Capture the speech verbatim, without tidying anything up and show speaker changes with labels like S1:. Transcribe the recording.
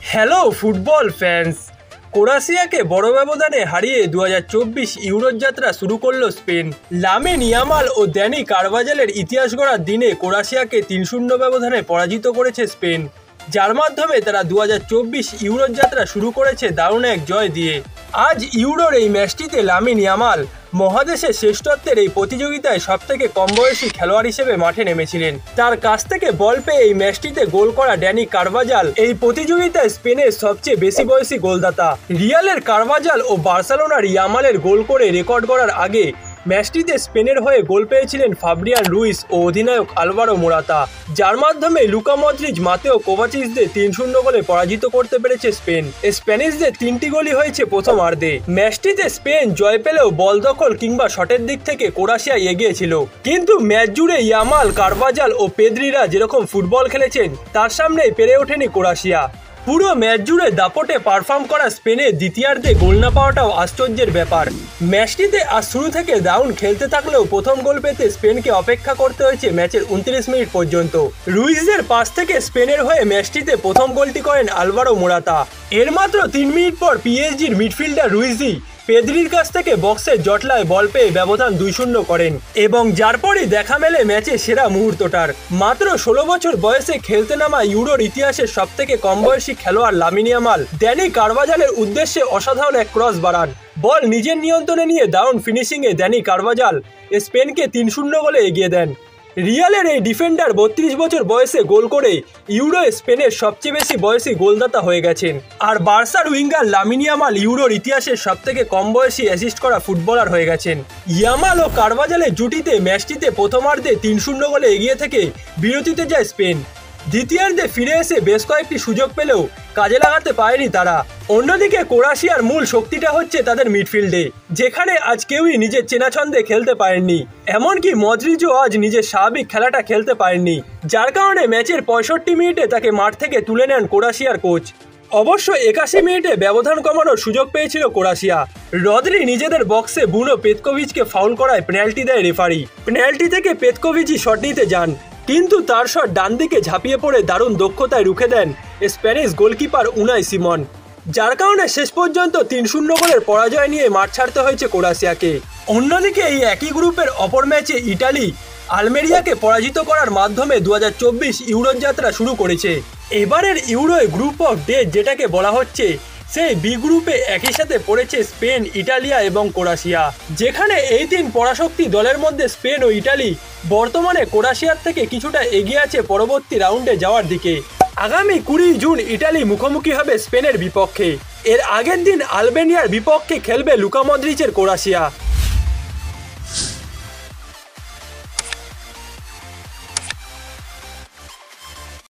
S1: Hello football fans, ক্রোয়েশিয়াকে বড় ব্যবধানে হারিয়ে দু হাজার চব্বিশ ইউরোর যাত্রা শুরু করল স্পেন। লামিন ইয়ামাল ও ড্যানি কারভাজালের ইতিহাস গড়ার দিনে ক্রোয়েশিয়াকে তিন শূন্য ব্যবধানে পরাজিত করেছে স্পেন, যার মাধ্যমে তারা দু হাজার চব্বিশ ইউরোর যাত্রা শুরু করেছে দারুণ এক জয় দিয়ে। আজ ইউরোর এই ম্যাচটিতে লামিন ইয়ামাল মহাদেশের শ্রেষ্ঠত্বের এই প্রতিযোগিতায় সবথেকে কম বয়সী খেলোয়াড় হিসেবে মাঠে নেমেছিলেন। তার কাছ থেকে বল পেয়ে এই ম্যাচটিতে গোল করা ড্যানি কারভাজাল এই প্রতিযোগিতায় স্পেনের সবচেয়ে বেশি বয়সী গোলদাতা। রিয়ালের কারভাজাল ও বার্সেলোনার ইয়ামালের গোল করে রেকর্ড করার আগে ম্যাচটিতে স্পেনের হয়ে গোল পেয়েছিলেন ফাব্রিয়ান রুইস ও অধিনায়ক আলভারো মোরাতা, যার মাধ্যমে লুকা মদ্রিচ, মাতেও কোভাচিচদের তিন শূন্য গোলে পরাজিত করতে পেরেছে স্পেন। স্প্যানিশদের তিনটি গোলই হয়েছে প্রথমার্ধে। ম্যাচটিতে স্পেন জয় পেলেও বল দখল কিংবা শটের দিক থেকে ক্রোয়েশিয়া এগিয়ে ছিল, কিন্তু ম্যাচ জুড়ে ইয়ামাল, কারভাজাল ও পেদ্রিরা যেরকম ফুটবল খেলেছেন তার সামনেই পেরে ওঠেনি ক্রোয়েশিয়া। পুরো ম্যাচ জুড়ে দাপটে পারফর্ম করা স্পেনের দ্বিতীয়ার্ধে গোল না পাওয়াটাও আশ্চর্যের ব্যাপার। ম্যাচটিতে আজ শুরু থেকে দারুণ খেলতে থাকলেও প্রথম গোল পেতে স্পেনকে অপেক্ষা করতে হয়েছে ম্যাচের উনত্রিশ মিনিট পর্যন্ত। রুইজের পাস থেকে স্পেনের হয়ে ম্যাচটিতে প্রথম গোলটি করেন আলভারো মোরাতা। এর মাত্র তিন মিনিট পর পিএসজির মিডফিল্ডার রুইজি পেদ্রির কাছ থেকে বক্সের জটলায় বল পেয়ে ব্যবধান দুই শূন্য করেন, এবং যার পরই দেখা মেলে ম্যাচের সেরা মুহূর্তটার। মাত্র ষোলো বছর বয়সে খেলতে নামা ইউরোর ইতিহাসের সবথেকে কম বয়সী খেলোয়াড় লামিন ইয়ামাল ড্যানি কারভাজালের উদ্দেশ্যে অসাধারণ এক ক্রস বাড়ান। বল নিজের নিয়ন্ত্রণে নিয়ে দারুণ ফিনিশিংয়ে ড্যানি কারভাজাল স্পেনকে তিন শূন্য গোলে এগিয়ে দেন। রিয়ালের এই ডিফেন্ডার বত্রিশ বছর বয়সে গোল করে ইউরো স্পেনের সবচেয়ে বেশি বয়সী গোলদাতা হয়ে গেছেন। আর বার্সার উইঙ্গার লামিন ইয়ামাল ইউরোর ইতিহাসের সবথেকে কম বয়সী অ্যাসিস্ট করা ফুটবলার হয়ে গেছেন। ইয়ামাল ও কারভাজালের জুটিতে ম্যাচটিতে প্রথমার্ধে তিন শূন্য গোলে এগিয়ে থেকে বিরতিতে যায় স্পেন। দ্বিতীয়ার্ধে ফিরে এসে বেশ কয়েকটি সুযোগ পেলেও কাজে লাগাতে পারেনি তারা। অন্যদিকে ক্রোয়েশিয়ার মূল শক্তিটা হচ্ছে তাদের মিডফিল্ডে, যেখানে আজ কেউই নিজের চেনা ছন্দে খেলতে পারেননি। এমনকি মদ্রিচও আজ নিজের স্বাভাবিক খেলাটা খেলতে পারেননি, যার কারণে ম্যাচের পঁয়ষট্টি মিনিটে তাকে মাঠ থেকে তুলে নেন ক্রোয়েশিয়ার কোচ। অবশ্য একাশি মিনিটে ব্যবধান কমানোর সুযোগ পেয়েছিল ক্রোয়েশিয়া। রদ্রি নিজেদের বক্সে বুনো পেতকোভিচকে ফাউল করায় পেনাল্টি দেয় রেফারি। পেনাল্টি থেকে পেতকোভিচই শট নিতে যান, কিন্তু তার শট ডান দিকে ঝাঁপিয়ে পড়ে দারুণ দক্ষতায় রুখে দেন স্প্যানিশ গোলকিপার উনাই সিমন, যার কারণে শেষ পর্যন্ত তিন শূন্য গোলের পরাজয় নিয়ে মাঠ ছাড়তে হয়েছে ক্রোয়েশিয়াকে। অন্যদিকে এই একই গ্রুপের অপর ম্যাচে ইটালি আলমেরিয়াকে পরাজিত করার মাধ্যমে দু হাজার চব্বিশ ইউরোর যাত্রা শুরু করেছে। এবারের ইউরোয় গ্রুপ অফ ডেথ যেটাকে বলা হচ্ছে, সেই বি গ্রুপে একই সাথে পড়েছে স্পেন, ইটালিয়া এবং ক্রোয়েশিয়া, যেখানে এই তিন পরাশক্তি দলের মধ্যে স্পেন ও ইটালি বর্তমানে ক্রোয়েশিয়ার থেকে কিছুটা এগিয়ে আছে পরবর্তী রাউন্ডে যাওয়ার দিকে। আগামী কুড়ি জুন ইটালি মুখোমুখি হবে স্পেনের বিপক্ষে। এর আগের দিন আলবেনিয়ার বিপক্ষে খেলবে লুকা মদ্রিচের ক্রোয়েশিয়া।